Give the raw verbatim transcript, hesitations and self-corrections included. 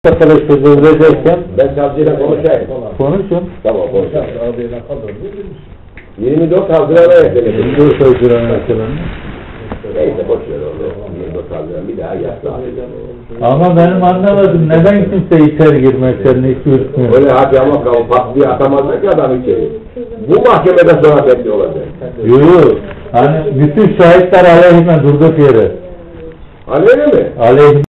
Arkadaşlar öldürecekken Ben savcıyla konuşayım. konuşun. Tamam konuşalım. yirmi dört Haziran'a eklemek. yirmi dört Haziran mesela. Neyse boş ver onu. yirmi dört Haziran bir daha yasla. Ama benim anlamadım neden kimse içeri girmeklerini hiç ürkmüyor. Öyle hadi ama kalıp pat diye atamazlar ki adam içeri. Bu mahkemeden sonra belli olacak. Yok yok. Hani bütün şahitler aleyhine durduk yere. Aleyhine mi? Aleyhine.